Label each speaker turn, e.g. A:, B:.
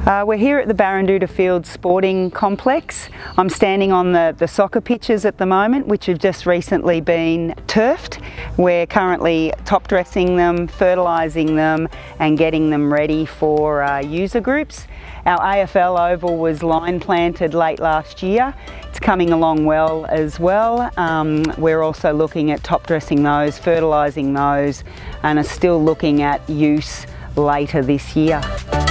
A: We're here at the Baranduda Fields sporting complex. I'm standing on the soccer pitches at the moment, which have just recently been turfed. We're currently top dressing them, fertilising them and getting them ready for user groups. Our AFL oval was line planted late last year. It's coming along well as well. We're also looking at top dressing those, fertilising those, and are still looking at use later this year.